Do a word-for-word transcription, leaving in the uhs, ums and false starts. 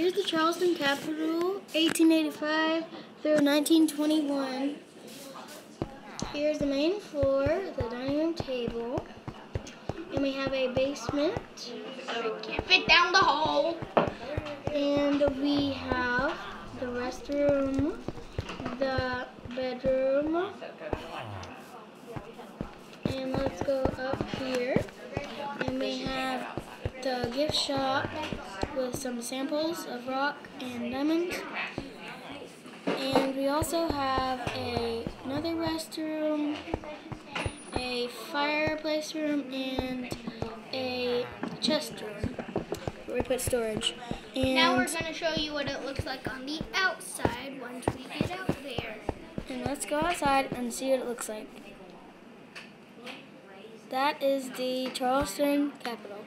Here's the Charleston Capitol, eighteen eighty-five through nineteen twenty-one. Here's the main floor, the dining room table, and we have a basement. So it can't fit down the hole. And we have the restroom, the bedroom, and let's go up here. And we have the gift shop with some samples of rock and diamonds. And we also have a, another restroom, a fireplace room, and a chest room where we put storage. And now we're going to show you what it looks like on the outside once we get out there. And let's go outside and see what it looks like. That is the Charleston Capitol.